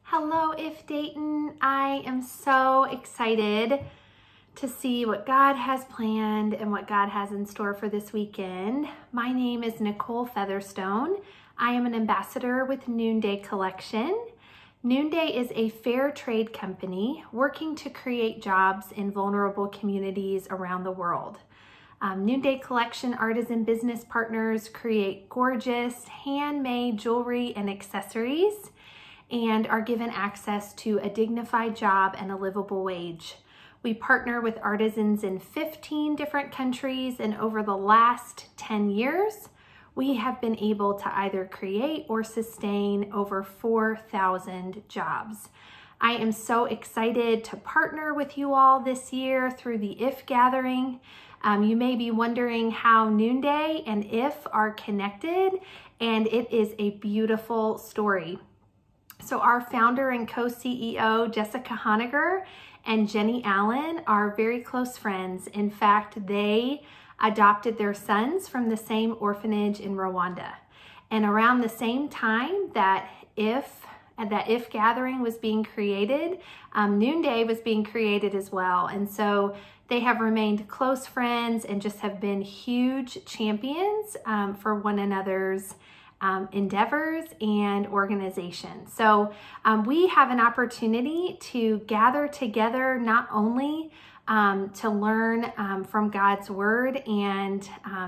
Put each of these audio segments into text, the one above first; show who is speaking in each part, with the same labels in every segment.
Speaker 1: Hello, If Dayton. I am so excited to see what God has planned and what God has in store for this weekend. My name is Nicole Featherstone. I am an ambassador with Noonday Collection. Noonday is a fair trade company working to create jobs in vulnerable communities around the world. Noonday Collection artisan business partners create gorgeous handmade jewelry and accessories and are given access to a dignified job and a livable wage. We partner with artisans in 15 different countries, and over the last 10 years, we have been able to either create or sustain over 4,000 jobs. I am so excited to partner with you all this year through the IF Gathering. You may be wondering how Noonday and IF are connected, and it is a beautiful story. So our founder and co-CEO, Jessica Honegger and Jenny Allen, are very close friends. In fact, they adopted their sons from the same orphanage in Rwanda. And around the same time that IF Gathering was being created, Noonday was being created as well. And so they have remained close friends and just have been huge champions for one another's endeavors and organizations. So we have an opportunity to gather together, not only to learn from God's word and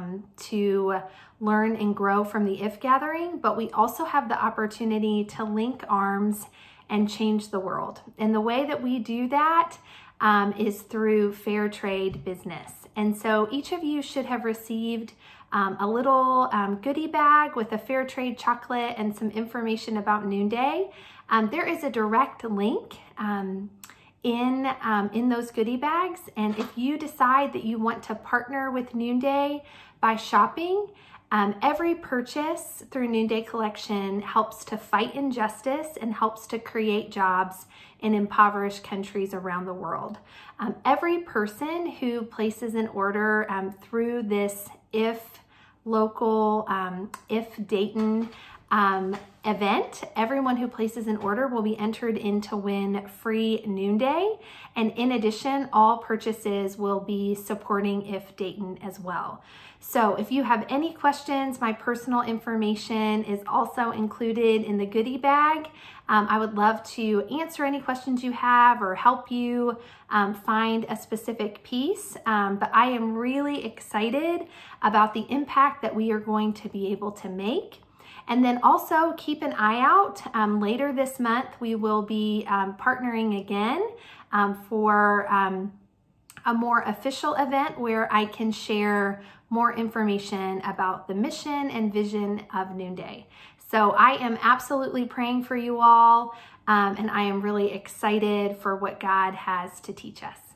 Speaker 1: to learn and grow from the IF Gathering, but we also have the opportunity to link arms and change the world. And the way that we do that is through fair trade business. And so each of you should have received a little goodie bag with a fair trade chocolate and some information about Noonday. There is a direct link in those goodie bags. And if you decide that you want to partner with Noonday by shopping, every purchase through Noonday Collection helps to fight injustice and helps to create jobs in impoverished countries around the world. Every person who places an order through this IF Dayton event, everyone who places an order will be entered in to win free Noonday. And in addition, all purchases will be supporting IF Dayton as well. So if you have any questions, my personal information is also included in the goodie bag. I would love to answer any questions you have or help you find a specific piece. But I am really excited about the impact that we are going to be able to make. And then also keep an eye out. Later this month, we will be partnering again for a more official event where I can share more information about the mission and vision of Noonday. So I am absolutely praying for you all, and I am really excited for what God has to teach us.